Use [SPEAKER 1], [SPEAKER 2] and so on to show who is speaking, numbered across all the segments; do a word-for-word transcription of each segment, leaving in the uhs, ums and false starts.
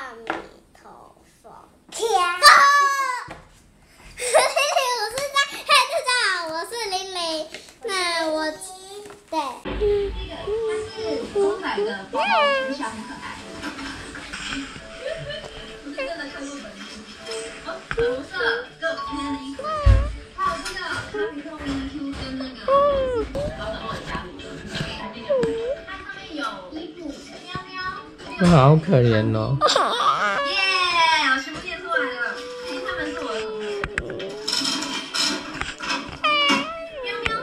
[SPEAKER 1] 米头风天。我是在，嘿，大家好，我是玲玲。那我对，
[SPEAKER 2] 这个它是公仔的包包，听起来很可爱。不是真的看过本书。哦，粉红色跟我今天的衣服。还有这个卡比透明 Q 跟那个老板帮我加入的，它上面有衣服，喵喵。
[SPEAKER 3] 好可怜哦。
[SPEAKER 2] 耶，我全部念出来了。其实他们是我的同学。喵喵。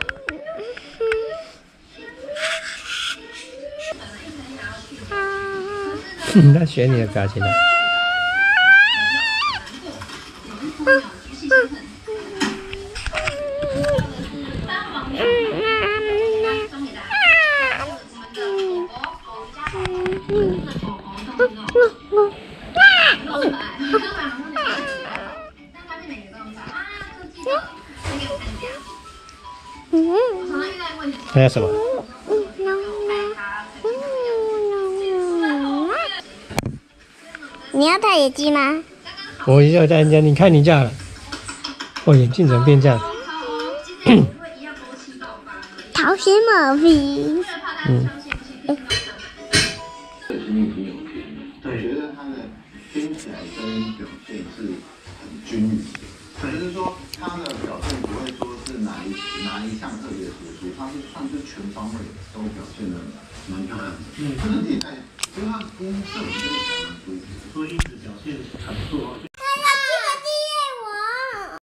[SPEAKER 3] 嗯，他学你的表情了。还有什么？
[SPEAKER 1] 你要戴眼镜吗？
[SPEAKER 3] 我一下戴眼镜，你看你这样，哦，眼镜怎么变这样？
[SPEAKER 1] 逃学毛皮。
[SPEAKER 3] 嗯。
[SPEAKER 4] 对，觉得他的听起来跟表现是很均匀的，就是说他的表现不会说是哪一哪一项特别突出，他是算是全方位都表现的蛮漂亮的。嗯，整体在，因为他音色我觉得蛮舒服，所以一直表现很不错。